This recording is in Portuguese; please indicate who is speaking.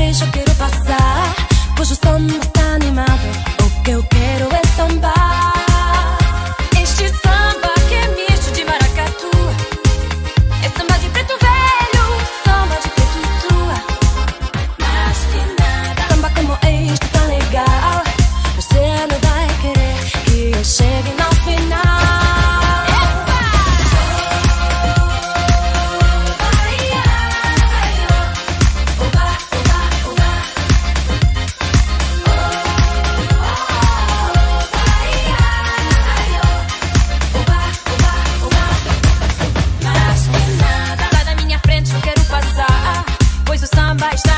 Speaker 1: vez eu quero passar, pois o samba está animado. O que eu quero é sambar. Este samba que é misto de maracatu, é samba de preto velho, samba de preto tua. Mas que nada, samba como este tão legal, você não vai querer que eu chegue no final. Pois o samba está